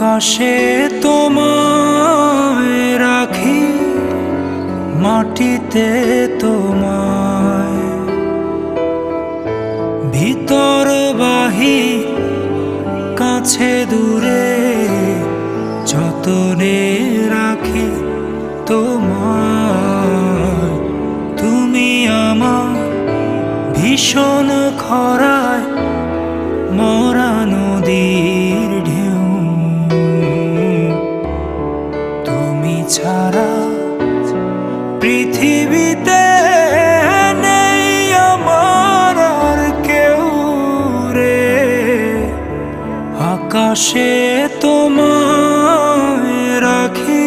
আকাশে তোমায় রাখি, মাটিতে তোমায়, ভিতর বাহি কাছে দূরে যতনে রাখি তোমায়। তুমি আমার ভীষণ খরায় মরা নদীর ঢেউ, তুমি ছাড়া পৃথিবীতে নেই আমার আর কেউ রে। আকাশে তোমায় রাখি,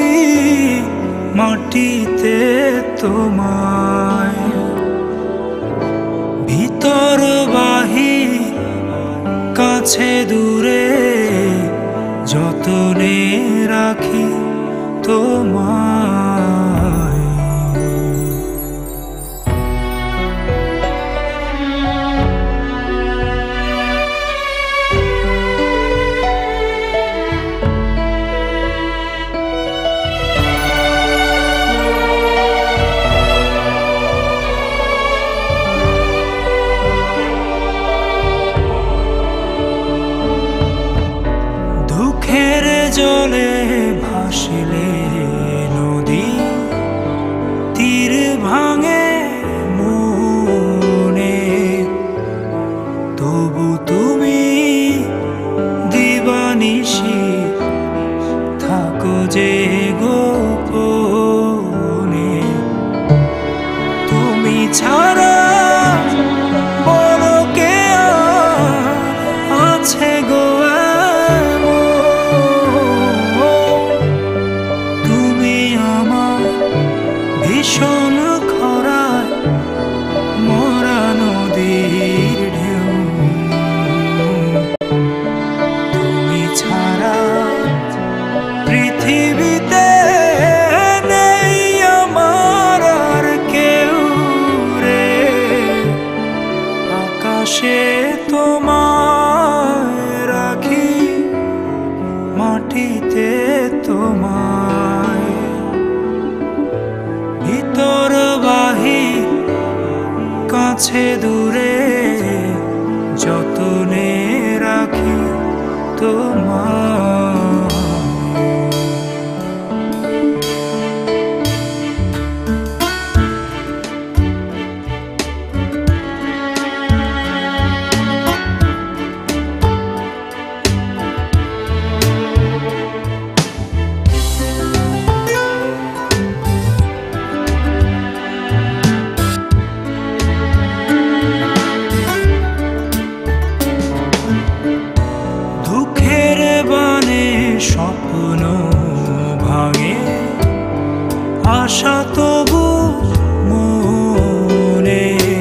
মাটিতে তোমায়, ভিতর বাহি কাছে দূরে যতনে রাখি তোমায়। দুঃখের জলে ভাসিলে নদী, তীর ভাঙে মনে, তবু তুমি দিবানিশি থাকো যে গোপনে। তুমি ছাড়া বলো কে আছে গো, ভীষণ খরায় মরা নদীর ঢেউ, তুমি ছাড়া পৃথিবীতে নেই আমার আর কেউ রে। আকাশে তোমায় রাখি, মাটিতে তোমায়, ভিতর বাহি কাছে দূরে যতনে রাখি তোমায়। স্বপ্ন ভাঙে আশা তবু মনে,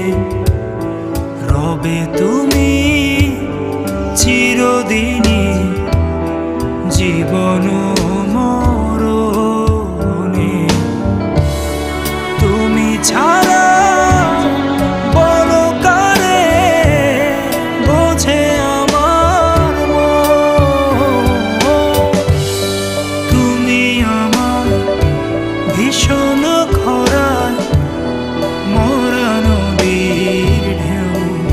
রবে তুমি চিরদিনই জীবন মরণে। তুমি ছাড়া বলো কারে বোঝে আমার মন, তুমি আমার ভীষণ খরায় মরা নদীর ঢেউ,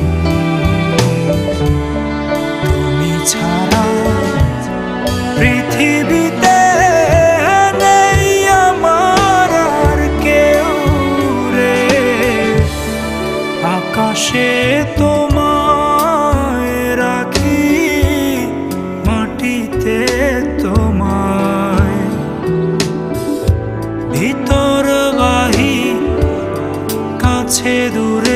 তুমি ছাড়া পৃথিবীতে নেই আমার আর কেউ রে। আকাশে তোমায় রাখি, মাটিতে তোমায়, ভিতর বাহি কাছে দূরে